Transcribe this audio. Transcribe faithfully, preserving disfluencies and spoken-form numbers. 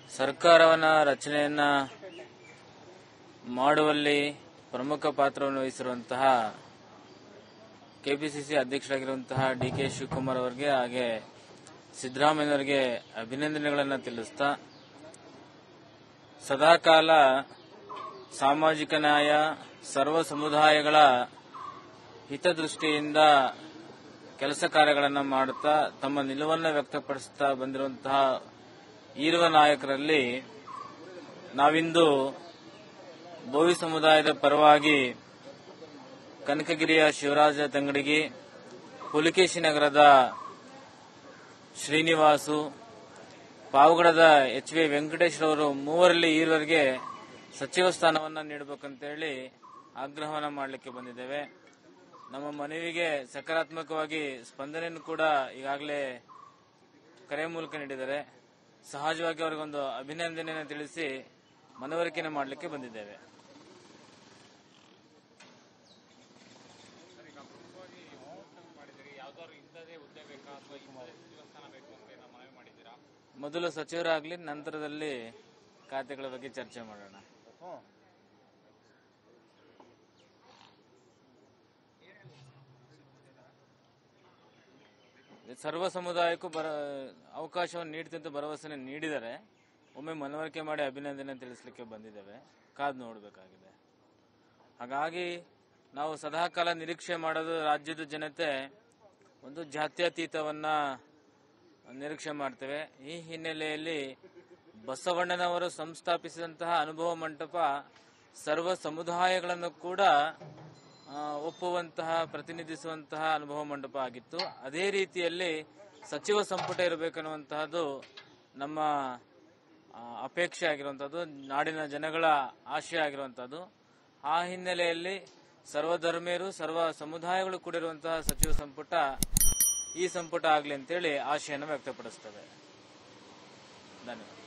ಸರ್ಕಾರವನ್ನ ರಚನೆಯನ್ನ ಮಾಡುವಲ್ಲಿ ಪ್ರಮುಖ ಪಾತ್ರವನ್ನು ವಹಿಸಿರುವಂತಹ ಕೆಪಿಸಿಸಿ ಅಧ್ಯಕ್ಷರಾಗಿರುವಂತಹ ಡಿ ಕೆ ಶಿವಕುಮಾರ್ ಅವರಿಗೆ ಹಾಗೆ ಸಿದ್ದರಾಮಯ್ಯನವರಿಗೆ ಅಭಿನಂದನೆಗಳನ್ನು ತಿಳಿಸ್ತಾ ಸದಾಕಾಲ ಸಾಮಾಜಿಕ ನ್ಯಾಯ ಸರ್ವ ಸಮುದಾಯಗಳ ಹಿತದೃಷ್ಟಿಯಿಂದ ಕೆಲಸ ಕಾರ್ಯಗಳನ್ನು ಮಾಡುತ್ತಾ ತಮ್ಮ ನಿಲುವನ್ನು ವ್ಯಕ್ತಪಡಿಸುತ್ತಾ ಬಂದಿರುವಂತಹ ಈರುವ ನಾಯಕರಲ್ಲಿ ನಾವಿಂದು ಬೋವಿ ಸಮುದಾಯದ ಪರವಾಗಿ ಕನಕಗಿರಿಯ ಶಿವರಾಜ ತಂಗಡಗಿ, ಪುಲಿಕೇಶಿ ನಗರದ ಶ್ರೀನಿವಾಸು, ಪಾವಗಡದ ಎಚ್ ವಿ ವೆಂಕಟೇಶ್ವರವರು ಮೂವರಲ್ಲಿ ಈವರೆಗೆ ಸಚಿವ ಸ್ಥಾನವನ್ನು ನೀಡಬೇಕಂತೇಳಿ ಆಗ್ರಹವನ್ನು ಮಾಡಲಿಕ್ಕೆ ಬಂದಿದ್ದೇವೆ. ನಮ್ಮ ಮನವಿಗೆ ಸಕಾರಾತ್ಮಕವಾಗಿ ಸ್ಪಂದನೆಯನ್ನು ಕೂಡ ಈಗಾಗಲೇ ಕರೆ ಮೂಲಕ ನೀಡಿದ್ದಾರೆ. ಸಹಜವಾಗಿ ಅವರಿಗೊಂದು ಅಭಿನಂದನೆಯನ್ನು ತಿಳಿಸಿ ಮನವರಿಕೆಯನ್ನು ಮಾಡಲಿಕ್ಕೆ ಬಂದಿದ್ದೇವೆ. ಮೊದಲು ಸಚಿವರಾಗಲಿ, ನಂತರದಲ್ಲಿ ಖಾತೆಗಳ ಬಗ್ಗೆ ಚರ್ಚೆ ಮಾಡೋಣ. ಸರ್ವ ಸಮುದಾಯಕ್ಕೂ ಬರ ಅವಕಾಶವನ್ನು ನೀಡ್ತಿ ಅಂತ ಭರವಸೆ ನೀಡಿದರೆ ಒಮ್ಮೆ ಮನವರಿಕೆ ಮಾಡಿ ಅಭಿನಂದನೆ ತಿಳಿಸಲಿಕ್ಕೆ ಬಂದಿದ್ದೇವೆ. ಕಾದು ನೋಡಬೇಕಾಗಿದೆ. ಹಾಗಾಗಿ ನಾವು ಸದಾಕಾಲ ನಿರೀಕ್ಷೆ ಮಾಡೋದು ರಾಜ್ಯದ ಜನತೆ ಒಂದು ಜಾತ್ಯತೀತವನ್ನ ನಿರೀಕ್ಷೆ ಮಾಡ್ತೇವೆ. ಈ ಹಿನ್ನೆಲೆಯಲ್ಲಿ ಬಸವಣ್ಣನವರು ಸಂಸ್ಥಾಪಿಸಿದಂತಹ ಅನುಭವ ಮಂಟಪ ಸರ್ವ ಸಮುದಾಯಗಳನ್ನು ಕೂಡ ಒಪ್ಪುವಂತಹ ಪ್ರತಿನಿಧಿಸುವಂತಹ ಅನುಭವ ಮಂಟಪ ಆಗಿತ್ತು. ಅದೇ ರೀತಿಯಲ್ಲಿ ಸಚಿವ ಸಂಪುಟ ಇರಬೇಕನ್ನುವಂತಹದ್ದು ನಮ್ಮ ಅಪೇಕ್ಷೆ ಆಗಿರುವಂತಹದ್ದು, ನಾಡಿನ ಜನಗಳ ಆಶಯ ಆಗಿರುವಂತಹದ್ದು. ಆ ಹಿನ್ನೆಲೆಯಲ್ಲಿ ಸರ್ವಧರ್ಮೀಯರು ಸರ್ವ ಸಮುದಾಯಗಳು ಕೂಡಿರುವಂತಹ ಸಚಿವ ಸಂಪುಟ ಈ ಸಂಪುಟ ಆಗಲಿ ಅಂತೇಳಿ ಆಶೆಯನ್ನು ವ್ಯಕ್ತಪಡಿಸುತ್ತದೆ. ಧನ್ಯವಾದ.